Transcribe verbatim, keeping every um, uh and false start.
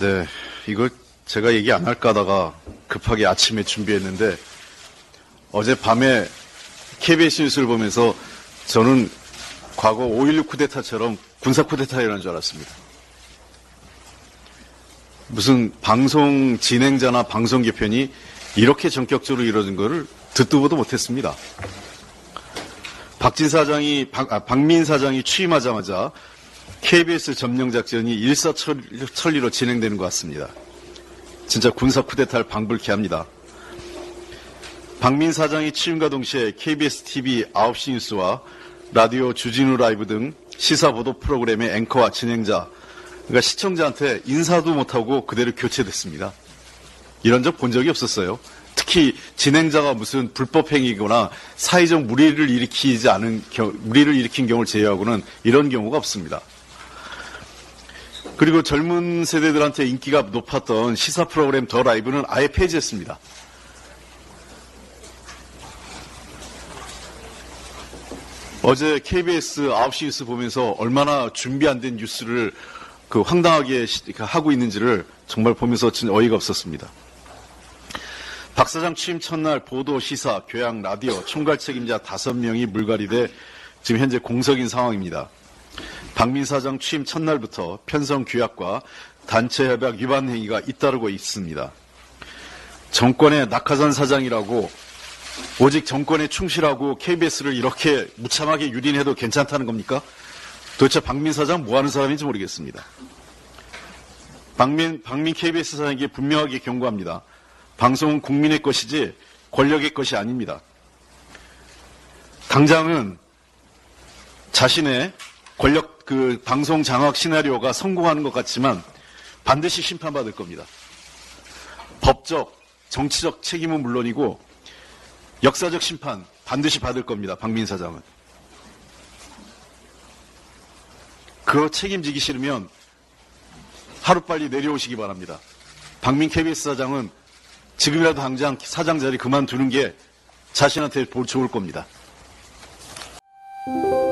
네, 이걸 제가 얘기 안 할까 하다가 급하게 아침에 준비했는데 어제 밤에 케이비에스 뉴스를 보면서 저는 과거 오일육 쿠데타처럼 군사 쿠데타가 일어난 줄 알았습니다. 무슨 방송 진행자나 방송 개편이 이렇게 전격적으로 이루어진 것을 듣도 보도 못했습니다. 박진 사장이, 박, 아, 박민 사장이 취임하자마자 케이비에스 점령 작전이 일사천리로 진행되는 것 같습니다. 진짜 군사 쿠데타를 방불케 합니다. 박민 사장이 취임과 동시에 케이비에스 티비 아홉 시 뉴스와 라디오 주진우 라이브 등 시사 보도 프로그램의 앵커와 진행자, 그러니까 시청자한테 인사도 못하고 그대로 교체됐습니다. 이런 적 본 적이 없었어요. 특히 진행자가 무슨 불법 행위거나 사회적 무리를 일으키지 않은 경, 무리를 일으킨 경우를 제외하고는 이런 경우가 없습니다. 그리고 젊은 세대들한테 인기가 높았던 시사 프로그램 더 라이브는 아예 폐지했습니다. 어제 케이비에스 아홉 시 뉴스 보면서 얼마나 준비 안 된 뉴스를 그 황당하게 하고 있는지를 정말 보면서 어이가 없었습니다. 박 사장 취임 첫날 보도, 시사, 교양, 라디오, 총괄 책임자 다섯 명이 물갈이돼 지금 현재 공석인 상황입니다. 박민 사장 취임 첫날부터 편성 규약과 단체 협약 위반 행위가 잇따르고 있습니다. 정권의 낙하산 사장이라고 오직 정권에 충실하고 케이비에스를 이렇게 무참하게 유린해도 괜찮다는 겁니까? 도대체 박민 사장 뭐 하는 사람인지 모르겠습니다. 박민, 박민 케이비에스 사장에게 분명하게 경고합니다. 방송은 국민의 것이지 권력의 것이 아닙니다. 당장은 자신의 권력 그 방송 장악 시나리오가 성공하는 것 같지만 반드시 심판받을 겁니다. 법적, 정치적 책임은 물론이고 역사적 심판 반드시 받을 겁니다. 박민 사장은. 그거 책임지기 싫으면 하루빨리 내려오시기 바랍니다. 박민 케이비에스 사장은 지금이라도 당장 사장 자리 그만두는 게 자신한테 좋을 겁니다.